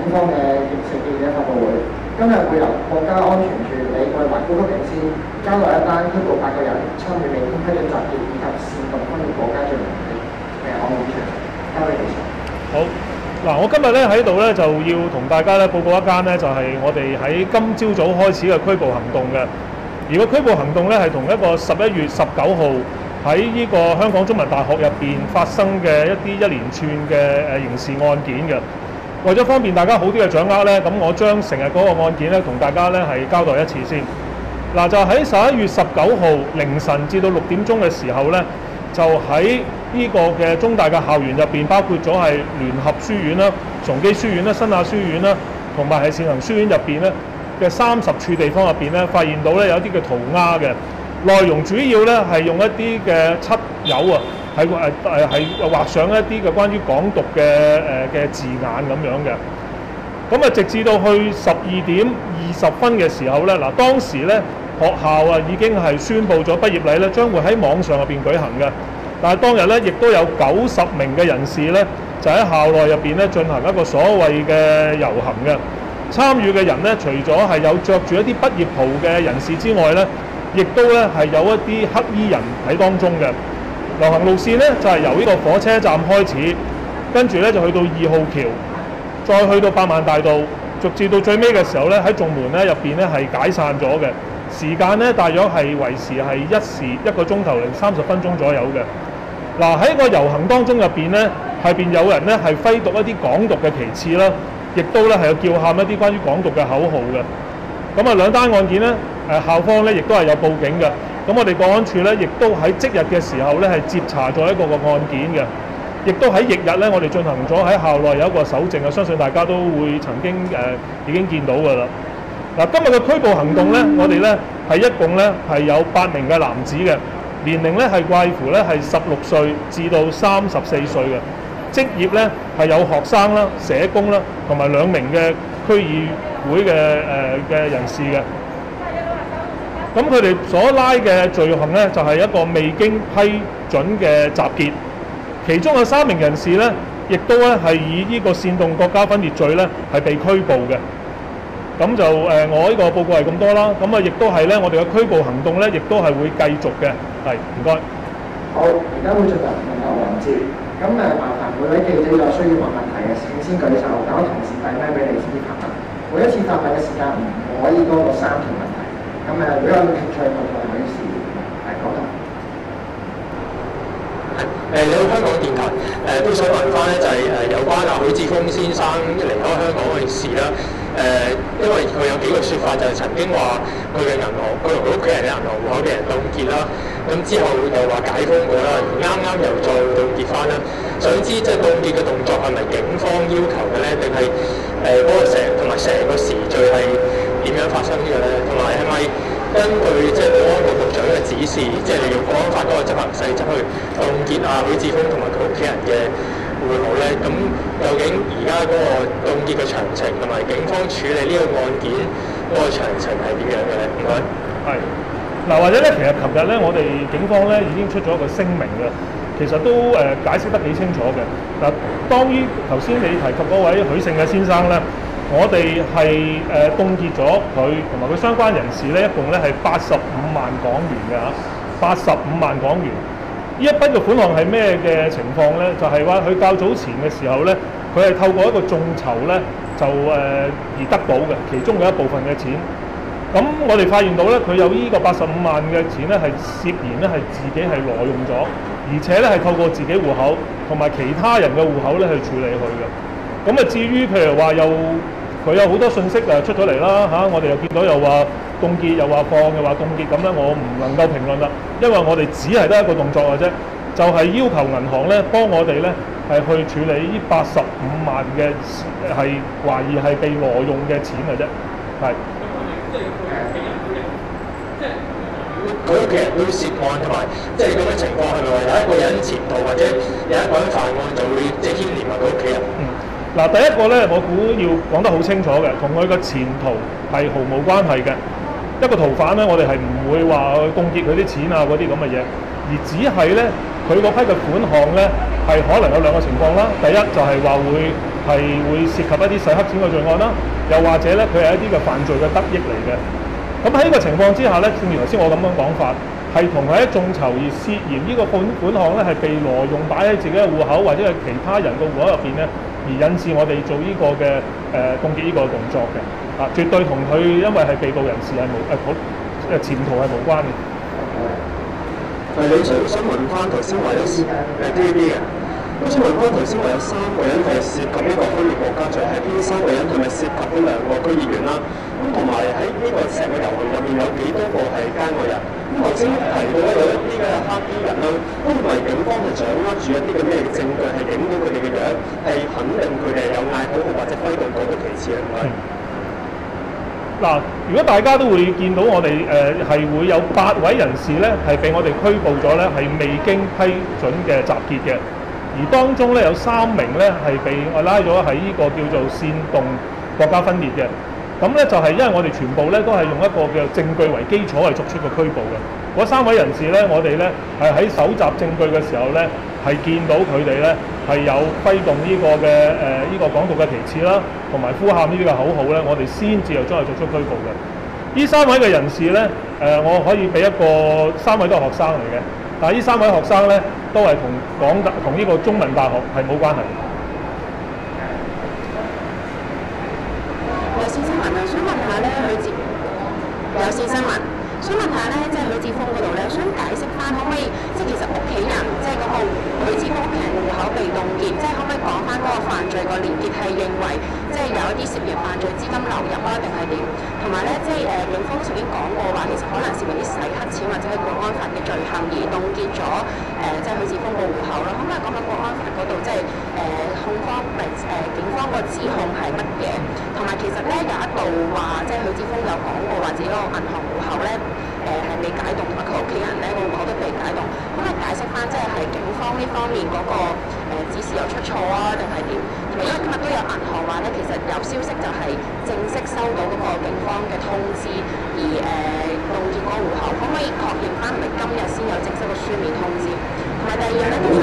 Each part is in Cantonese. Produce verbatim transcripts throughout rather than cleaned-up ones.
方嘅刑事記者發佈會，今日會由國家安全處理外環高級警司交代一單拘捕八個人參與未經批准集結以及煽動分裂國家罪名嘅案件詳情，交俾你。 好，嗱，我今日咧喺度咧就要同大家咧報告一間咧就係、是、我哋喺今朝早開始嘅拘捕行動嘅，而個拘捕行動咧係同一個十一月十九號喺呢個香港中文大學入邊發生嘅一啲一連串嘅誒刑事案件嘅。為咗方便大家好啲嘅掌握咧，咁我將成日嗰個案件咧同大家咧係交代一次先。嗱，就喺十一月十九號凌晨至到六點鐘嘅時候咧，就喺呢個嘅中大嘅校園入邊，包括咗係聯合書院啦、崇基書院啦、新亞書院啦，同埋係善行書院入邊咧嘅三十處地方入邊咧，發現到咧有一啲嘅塗鴉嘅內容，主要咧係用一啲嘅漆油啊，係誒誒係畫上一啲嘅關於港獨嘅誒嘅字眼咁樣嘅。咁啊，直至到去十二點二十分嘅時候咧，嗱當時咧學校啊已經係宣布咗畢業禮咧將會喺網上入邊舉行嘅。但係當日咧，亦都有九十名嘅人士咧，就喺校內入邊咧進行一個所謂嘅遊行嘅。參與嘅人咧，除咗係有着住一啲畢業袍嘅人士之外咧，亦都咧係有一啲黑衣人喺當中嘅。遊行路線咧就係、是、由呢個火車站開始，跟住咧就去到二號橋，再去到百萬大道，直至到最尾嘅時候咧，喺仲門咧入邊咧係解散咗嘅。時間咧大約係維持係一時一個鐘頭零三十分鐘左右嘅。嗱，喺個遊行當中入邊咧，係邊有人咧係揮動一啲港獨嘅旗幟啦，亦都咧係有叫喊一啲關於港獨嘅口號嘅。咁啊兩單案件咧，誒校方咧亦都係有報警嘅。咁我哋國安處咧亦都喺即日嘅時候咧係截查咗一個個案件嘅，亦都喺翌日咧我哋進行咗喺校內有一個搜證啊，相信大家都會曾經誒、呃、已經見到㗎啦。嗱，今日嘅拘捕行動咧，我哋咧係一共咧係有八名嘅男子嘅。年齡咧係介乎咧係十六歲至到三十四歲嘅，職業咧係有學生啦、社工啦，同埋兩名嘅區議會嘅誒嘅人士嘅。咁佢哋所拉嘅罪行咧就係、是、一個未經批准嘅集結，其中有三名人士咧，亦都咧係以呢個煽動國家分裂罪咧係被拘捕嘅。咁就誒、呃，我呢個報告係咁多啦。咁啊，亦都係咧，我哋嘅拘捕行動咧，亦都係會繼續嘅。係，唔該。 好，而家會進入問答環節。咁誒，麻煩每位記者有需要問問題嘅，請先舉手，等我同事遞咪俾你先至發問。每一次發問嘅時間唔可以多過三條問題。咁誒，如果有興趣問問女士，係講啦。 誒，你好，香港電台。誒、呃，都想問翻咧，就係、是、誒、呃、有關阿許智峰先生離開香港嘅事啦。誒、呃，因為佢有幾個説法，就係曾經話佢嘅銀行，佢同佢屋企人嘅銀行戶口俾人凍結啦。咁之後又話解封過啦，啱啱又再凍結翻啦。想知即係凍結嘅動作係咪警方要求嘅咧，定係誒嗰個成同埋成個時序係點樣發生嘅咧？同埋係咪根據即係保安局局長嘅指示，即係利用國安法嗰個執行細則去凍結啊許智峰同埋佢屋企人嘅戶口咧？咁究竟而家嗰個凍結嘅詳情同埋警方處理呢個案件嗰個詳情係點樣嘅咧？唔該。 係。嗱，或者咧，其實琴日咧，我哋警方咧已經出咗一個聲明嘅，其實都誒、呃、解釋得幾清楚嘅。嗱，當於頭先你提及嗰位許姓嘅先生咧，我哋係誒凍結咗佢同埋佢相關人士咧，一共咧係八十五萬港元嘅嚇，八十五萬港元。呢一筆嘅款項係咩嘅情況咧？就係話佢較早前嘅時候咧，佢係透過一個眾籌咧，就誒、呃、而得到嘅，其中嘅一部分嘅錢。咁我哋發現到咧，佢有呢個八十五萬嘅錢咧，係涉嫌咧係自己係挪用咗，而且咧係透過自己戶口同埋其他人嘅戶口咧去處理佢嘅。咁啊，至於譬如話又佢有好多信息誒出咗嚟啦嚇，我哋又見到又話凍結，又話放，又話凍結，咁咧我唔能夠評論啦，因為我哋只係得一個動作嘅啫，就係、是、要求銀行咧幫我哋咧係去處理呢八十五萬嘅係懷疑係被挪用嘅錢嘅啫，係。 即係佢屋企人都有，即係佢屋企人都涉案，同埋即係咁嘅情況係咪話有一個人潛逃，或者有一個人犯案就會即係牽連埋佢屋企人？ 嗯，嗱，第一個咧，我估要講得好清楚嘅，同佢嘅前途係毫無關係嘅。一個逃犯咧，我哋係唔會話凍結佢啲錢啊嗰啲咁嘅嘢，而只係咧佢嗰批嘅款項咧係可能有兩個情況啦。第一就係話會係係會涉及一啲洗黑錢嘅罪案啦，又或者咧佢係一啲嘅犯罪嘅得益嚟嘅。咁喺呢個情況之下咧，正如頭先我咁樣講法，係同佢喺眾籌而涉嫌呢個款款項咧係被挪用擺喺自己嘅戶口或者係其他人嘅戶口入邊咧，而引致我哋做呢個嘅誒凍結呢個動作嘅。啊，絕對同佢因為係被告人士係無誒好誒潛逃係無關嘅。 係你想想問翻頭先話有誒 T V B 嘅，咁想問翻頭先話有三個人係涉及呢個虛擬國家罪，係邊三個人係咪涉及呢兩個區議員啦？咁同埋喺呢個成個遊行入面有幾多個係街外人？咁頭先提到咧有一啲嘅黑衣人啦，咁同埋警方係掌握住一啲嘅咩證據係影到佢哋嘅樣，係肯定佢哋有嗌口號或者揮動嗰個旗幟咧？唔該。 嗱，如果大家都會見到我哋誒係會有八位人士咧係被我哋拘捕咗咧，係未經批准嘅集結嘅，而當中咧有三名咧係被我拉咗喺呢個叫做煽動國家分裂嘅。咁咧就係因為我哋全部咧都係用一個叫證據為基礎嚟作出個拘捕嘅。嗰三位人士咧，我哋咧係喺搜集證據嘅時候咧，係見到佢哋咧係有揮動呢個嘅誒呢個港獨嘅旗幟啦，同埋呼喊呢啲嘅口號咧，我哋先至又將佢作出拘捕嘅。呢三位嘅人士咧，誒、呃、我可以俾一個三位都係學生嚟嘅，但係呢三位學生咧都係同港大同呢個中文大學係冇關係。 有線新聞啊，想問下咧，許智有線新聞，想問下咧，即係許智峰嗰度咧，想解釋翻，可唔可以即係其實屋企人即係嗰個許智峰屋企人戶口被凍結，即係可唔可以講翻嗰個犯罪個連結係認為即係有一啲涉嫌犯罪資金流入啊，定係點？同埋咧，即係誒警方曾經講過話，其實可能涉及啲洗黑錢或者係國安法嘅罪行而凍結咗誒、呃，即係許智峰個戶口啦。可唔可以講下國安法嗰度即係誒控方咪誒、呃、警方個指控係乜嘢？同埋其實咧有一度話，即係許智峰有講過話自己個銀行戶口咧誒係未解凍，同埋佢屋企人咧個戶口都未解凍。可唔可以解釋翻，即係係警方呢方面嗰、那個、呃、指示有出錯啊，定係點？同埋因為今日都有銀行話咧，其實有消息就係正式收到嗰個警方嘅通知，而誒凍結嗰個戶口，可唔可以確認翻係咪今日先有正式嘅書面通知？同埋第二樣咧都想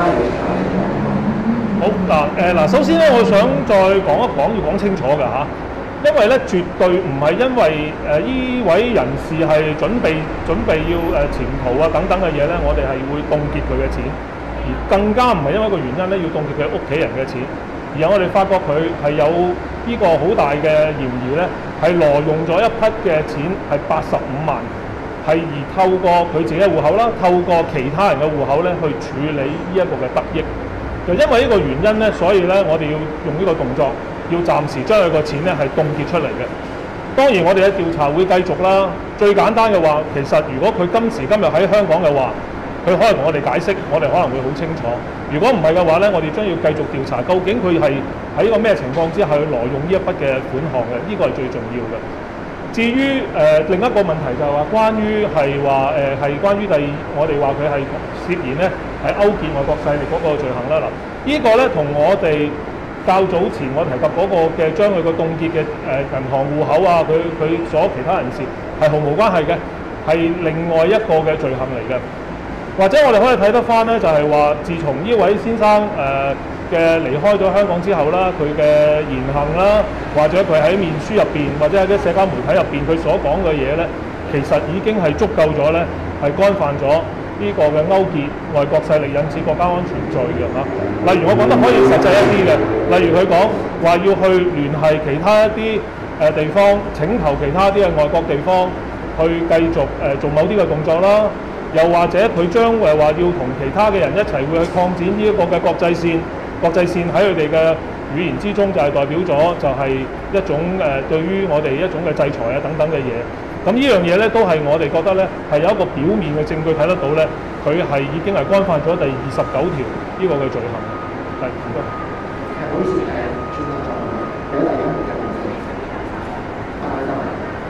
好嗱誒嗱，首先咧，我想再講一講，要講清楚㗎嚇，因為咧絕對唔係因為誒依、呃、位人士係準備準備要誒潛逃啊等等嘅嘢咧，我哋係會凍結佢嘅錢，而更加唔係因為一個原因咧要凍結佢屋企人嘅錢，而我哋發覺佢係有呢個好大嘅嫌疑咧，係挪用咗一筆嘅錢係八十五萬，係而透過佢自己嘅戶口啦，透過其他人嘅戶口咧去處理呢一個嘅得益。就因為呢個原因咧，所以咧我哋要用呢個動作，要暫時將佢個錢咧係凍結出嚟嘅。當然我哋嘅調查會繼續啦。最簡單嘅話，其實如果佢今時今日喺香港嘅話，佢可能同我哋解釋，我哋可能會好清楚。如果唔係嘅話咧，我哋將要繼續調查，究竟佢係喺個咩情況之下去挪用呢一筆嘅款項嘅？呢、這個係最重要嘅。至於誒、呃、另一個問題就係話，關於係話誒係關於第二，我哋話佢係涉嫌咧係勾結外國勢力嗰個罪行啦。嗱，呢個咧同我哋較早前我提及嗰個嘅將佢個凍結嘅誒銀行戶口啊，佢佢所其他人士係毫無關係嘅，係另外一個嘅罪行嚟嘅。或者我哋可以睇得翻咧，就係話，自從呢位先生誒嘅、呃、離開咗香港之後啦，佢嘅言行啦，或者佢喺面書入邊，或者喺啲社交媒體入邊，佢所講嘅嘢咧，其實已經係足夠咗咧，係干犯咗呢個嘅勾結外國勢力引致國家安全罪嘅嚇。例如我講得可以實際一啲嘅，例如佢講話要去聯繫其他一啲誒地方，請求其他啲嘅外國地方去繼續誒、呃、做某啲嘅動作啦。又或者佢將誒話要同其他嘅人一齊會去擴展呢一個嘅國際線，國際線喺佢哋嘅語言之中就係代表咗就係一種誒、呃、對於我哋一種嘅制裁啊等等嘅嘢。咁呢樣嘢咧都係我哋覺得咧係有一個表面嘅證據睇得到咧，佢係已經係干犯咗第二十九條呢個嘅罪行。係唔該。 係好似誒轉咗咗，俾大家回答問題。啊，得啦。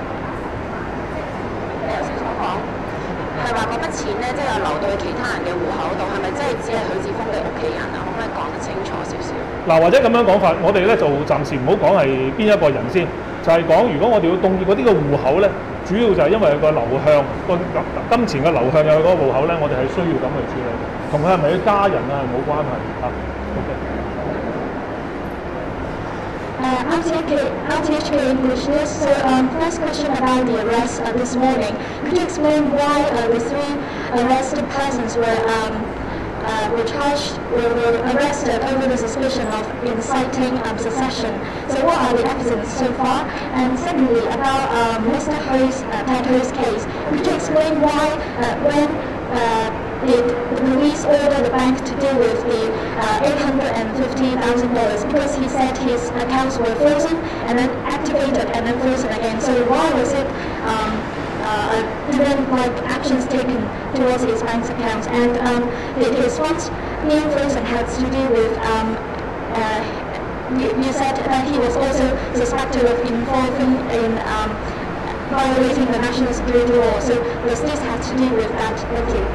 你頭先所講係話嗰筆錢咧，即係有流到去其他人嘅戶口度，係咪真係只係許智峰嘅屋企人啊？可唔可以講得清楚少少？ 嗱，或者咁樣講法，我哋咧就暫時唔好講係邊一個人先，就係、是、講如果我哋要凍結嗰啲嘅戶口咧，主要就係因為個流向個金錢嘅流向有嗰個戶口咧，我哋係需要咁去處理，同佢係咪佢家人啊係冇關係嚇。 R T H K, R T H K English News. So, um, first question about the arrest uh, this morning. Could you explain why uh, the three arrested persons were um, uh, were charged, were, were arrested over the suspicion of inciting um, secession? So, what are the evidence so far? And secondly, about um, Mister Ho's uh, Ted Ho's case, could you explain why uh, when uh, did the police order the bank to deal with the uh, eight hundred fifty thousand dollars, because he said his accounts were frozen and then activated and then frozen again. So why was it um, uh, didn't like actions taken towards his bank's accounts? And um, did his funds being frozen had to do with um, uh, you, you said that he was also suspected of involving in um, violating the national security law. So does this have to do with that? Thank you.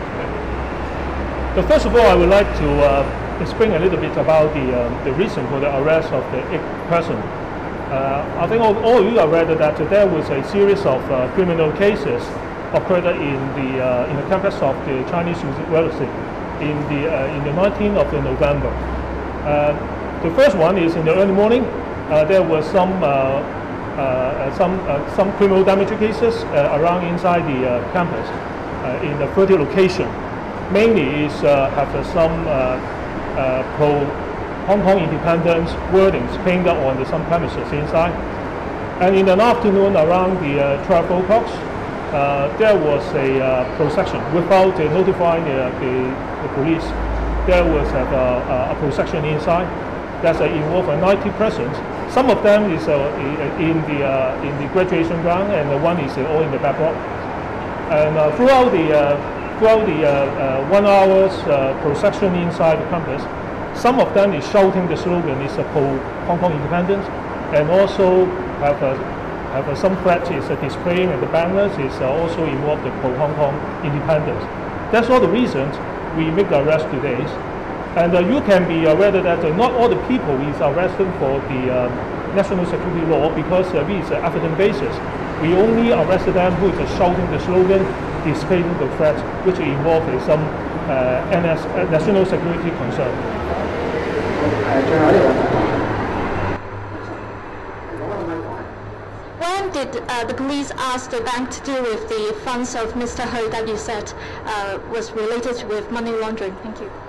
So first of all, I would like to uh, explain a little bit about the uh, the reason for the arrest of the eight person. Uh, I think all, all of you are aware that there was a series of uh, criminal cases occurred in the uh, in the campus of the Chinese University in the uh, in the nineteenth of November. Uh, the first one is in the early morning. Uh, there was some uh, uh, some uh, some criminal damage cases uh, around inside the uh, campus uh, in the thirty location. Mainly is uh, have uh, some uh, uh, pro Hong Kong independence wordings painted on the, some premises inside. And in the afternoon, around the uh, twelve o'clock, uh, there was a uh, procession without uh, notifying the, the, the police. There was a, a, a procession inside. That's uh, involved uh, ninety persons. Some of them is uh, in the uh, in the graduation ground, and the one is uh, all in the back block. And uh, throughout the uh, Throughout the uh, uh, one hour's uh, procession inside the campus, some of them is shouting the slogan is uh, pro Hong Kong independence, and also have uh, have uh, some threats is uh, displaying and the banners is uh, also involved in pro Hong Kong independence. That's all the reasons we make the arrest today. And uh, you can be aware that uh, not all the people is arrested for the uh, national security law, because uh, we is an evidence basis. We only arrested them who is uh, shouting the slogan, displaying the threats, which involve uh, some uh, N S, uh, national security concern. When did uh, the police ask the bank to deal with the funds of Mister Ho that you said uh, was related with money laundering? Thank you.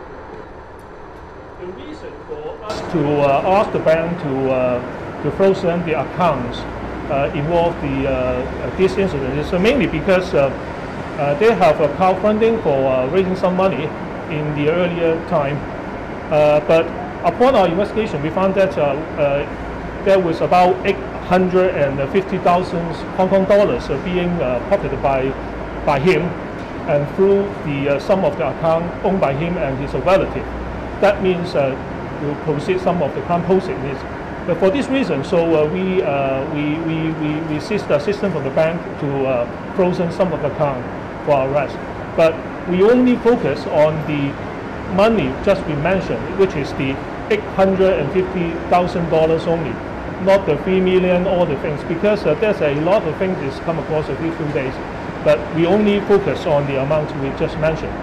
The reason for us to uh, ask the bank to uh, to frozen the accounts uh, involve the uh, this incident is mainly because uh, uh, they have a crowdfunding for uh, raising some money in the earlier time, uh, but upon our investigation, we found that uh, uh, there was about eight hundred fifty thousand Hong Kong dollars uh, being uh, pocketed by by him, and through the uh, some of the account owned by him and his relative. That means uh, we'll proceed some of the crime proceedings. But for this reason, so uh, we, uh, we, we, we, we seized the assistance from the bank to uh, frozen some of the account for our arrest. But we only focus on the money just we mentioned, which is the eight hundred fifty thousand dollars only, not the three million, all the things, because uh, there's a lot of things that's come across in these few days. But we only focus on the amount we just mentioned.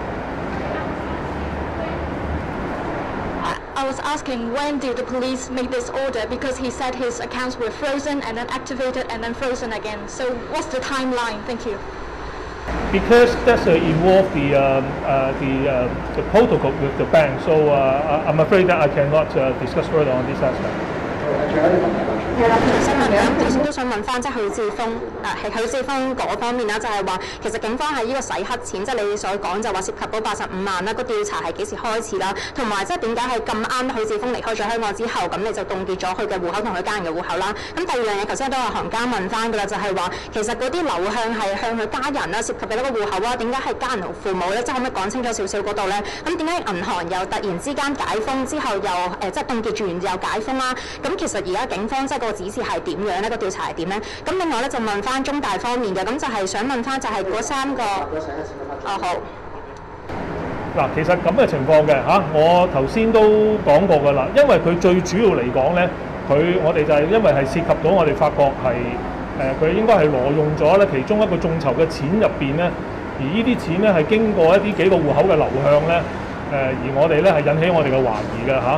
I was asking, when did the police make this order? Because he said his accounts were frozen and then activated and then frozen again. So what's the timeline? Thank you. Because that's uh, involved the um, uh, the uh, the protocol with the bank, so uh, I'm afraid that I cannot uh, discuss further on this aspect. 係啦，頭先問緊，頭先都想問翻，即係許智峰啊，係許智峰嗰方面啦，就係話其實警方喺呢個洗黑錢，即係你所講就話涉及到八十五萬啦，個調查係幾時開始啦？同埋即係點解係咁啱許智峰離開咗香港之後，咁你就凍結咗佢嘅戶口同佢家人嘅戶口啦？咁第二樣嘢頭先都有行家問翻㗎啦，就係話其實嗰啲流向係向佢家人啦，涉及嘅一個戶口啊，點解係家人同父母咧？即係可唔可以講清楚少少嗰度咧？咁點解銀行又突然之間解封之後又誒即係凍結住完又解封啦？咁其實而家警方即係個指示係點樣咧？個調查係點咧？咁另外咧就問翻中大方面嘅，咁就係想問翻就係嗰三個哦好。 嗱，其實咁嘅情況嘅嚇，我頭先都講過㗎啦，因為佢最主要嚟講咧，佢我哋就係因為係涉及到我哋發覺係誒佢應該係挪用咗咧其中一個眾籌嘅錢入邊咧，而呢啲錢咧係經過一啲幾個戶口嘅流向咧，誒、呃、而我哋咧係引起我哋嘅懷疑嘅嚇。咁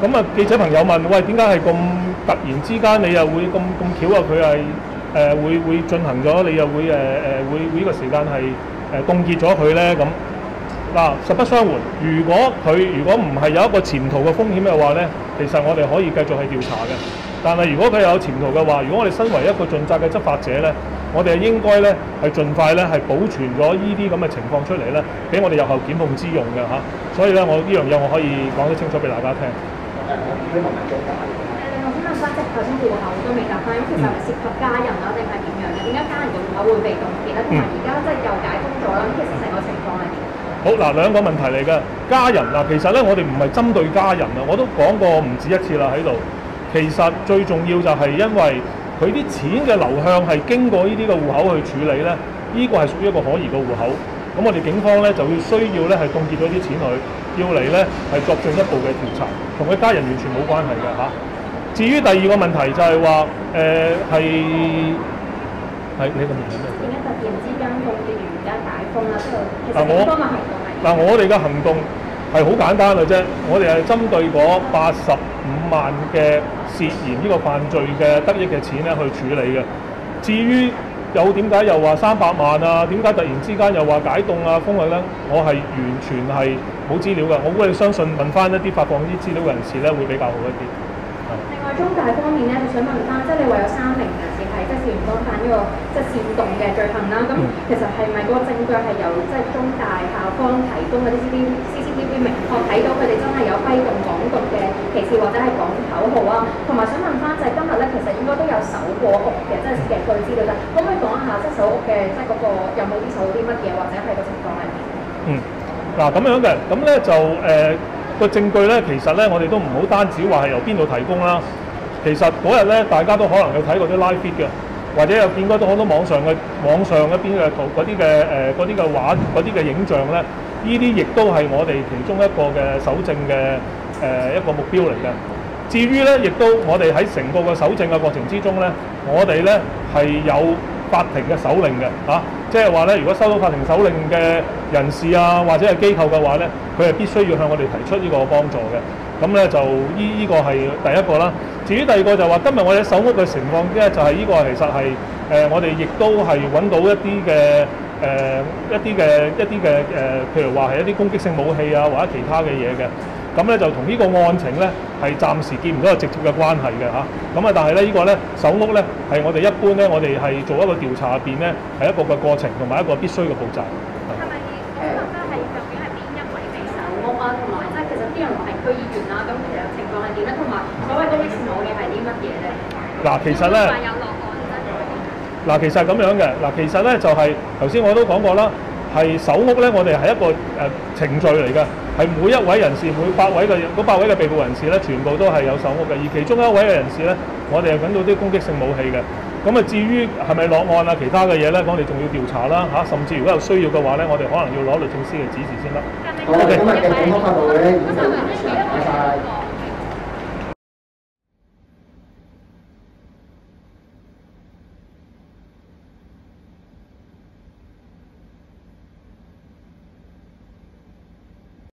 咁啊記者朋友問：喂，點解係咁突然之間你又會咁咁巧啊？佢係誒會會進行咗，你又會誒誒、呃、會會呢個時間係誒凍結咗佢咧？咁嗱，實不相瞞，如果佢如果唔係有一個潛逃嘅風險嘅話咧，其實我哋可以繼續去調查嘅。但係如果佢有潛逃嘅話，如果我哋身為一個盡責嘅執法者咧，我哋係應該咧係盡快咧係保存咗呢啲咁嘅情況出嚟咧，俾我哋日後檢控之用嘅嚇。所以咧，我呢樣嘢我可以講得清楚俾大家聽。 誒，希望係中介。 誒，我想問翻，即係頭先戶口都未答翻，咁其實係涉及家人啦，定係點樣嘅？點解家人嘅戶口會被凍結咧？同埋而家即係又解封咗啦，咁其實成個情況係點？ 好嗱，兩個問題嚟嘅。家人嗱，其實咧我哋唔係針對家人啊，我都講過唔止一次啦喺度。其實最重要就係因為佢啲錢嘅流向係經過呢啲嘅戶口去處理咧，呢、這個係屬於一個可疑嘅戶口。咁我哋警方咧就要需要咧係凍結咗啲錢去，要嚟咧係作進一步嘅調查，同佢家人完全冇關係嘅嚇。至於第二個問題就係話誒係係你個問題咩？ 點解突然之間凍結完而家解封啦？即係其實嗱我警方嘅行動係嗱我哋嘅行動係好簡單嘅啫，我哋係針對嗰八十五萬嘅涉嫌呢個犯罪嘅得益嘅錢咧去處理嘅。至於有點解又話三百萬啊？點解突然之間又話解凍啊、封佢咧？我係完全係冇資料㗎。我會相信問翻一啲發放呢啲資料嘅人士咧，會比較好一啲。 另外中大方面咧，就想問翻，即係你話有三名人士係即係涉嫌干犯呢個即係煽動嘅罪行啦。咁其實係咪嗰個證據係由即係中大校方提供嗰啲 C C T V 明確睇到佢哋真係有揮動港獨嘅旗幟或者係講口號啊？同埋想問翻就係今日咧，其實應該都有搜過屋嘅，即係嘅據資料啫。可唔可以講一下即係搜屋嘅即係嗰個有冇啲搜到啲乜嘢，或者係個情況係點？ 嗯，嗱咁樣嘅，咁咧就誒。呃個證據咧，其實咧，我哋都唔好單止話係由邊度提供啦。其實嗰日咧，大家都可能有睇過啲 live feed 嘅，或者有見過到好多網上嘅網上一邊嘅圖嗰啲嘅誒嗰啲嘅畫嗰啲嘅影像咧，呢啲亦都係我哋其中一個嘅搜證嘅誒、呃、一個目標嚟嘅。至於咧，亦都我哋喺成個嘅搜證嘅過程之中咧，我哋咧係有法庭嘅手令嘅嚇，即係話咧，如果收到法庭手令嘅人士啊，或者係機構嘅話咧，佢係必須要向我哋提出呢個幫助嘅。咁咧就依依、這個係第一個啦。至於第二個就話，今日我哋搜屋嘅情況咧，就係、是、呢個其實係誒、呃、我哋亦都係揾到一啲嘅誒一啲嘅一啲嘅誒，譬如話係一啲攻擊性武器啊，或者其他嘅嘢嘅。咁咧就同呢個案情咧係暫時見唔到有直接嘅關係嘅嚇。咁啊，但係咧呢個咧搜屋咧係我哋一般咧，我哋係做一個調查入邊咧係一個嘅過程同埋一個必須嘅步驟。 係咪誒？即係究竟係邊一位被搜屋啊？同埋即係其實啲人話係區議員啦，咁其實情況係點咧？同埋所謂攻擊性武器係啲乜嘢咧？ 嗱，其實咧， 有落案嗱，其實係咁樣嘅。嗱，其實咧就係頭先我都講過啦。係搜屋咧，我哋係一個誒、呃、程序嚟嘅，係每一位人士每百位嘅嗰百位嘅被捕人士咧，全部都係有搜屋嘅。而其中一位嘅人士咧，我哋係揾到啲攻擊性武器嘅。咁啊，至於係咪落案啊，其他嘅嘢咧，我哋仲要調查啦嚇、啊。甚至如果有需要嘅話咧，我哋可能要攞律政司嘅指示先得。 好，今日嘅警方發佈會咧已經到完，唔該晒。